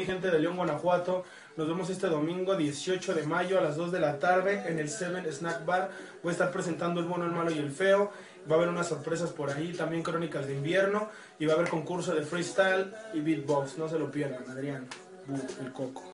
gente de León, Guanajuato. Nos vemos este domingo 18 de mayo a las 2 de la tarde en el Seven Snack Bar. Voy a estar presentando El Bueno, el Malo y el Feo. Va a haber unas sorpresas por ahí, también crónicas de invierno. Y va a haber concurso de freestyle y beatbox. No se lo pierdan, Adrián. El Coco.